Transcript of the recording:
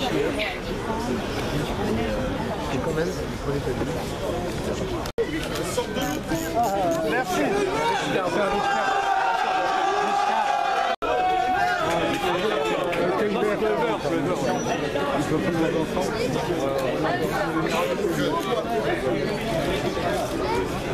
Et quand même, prenez pas de merci. Il faut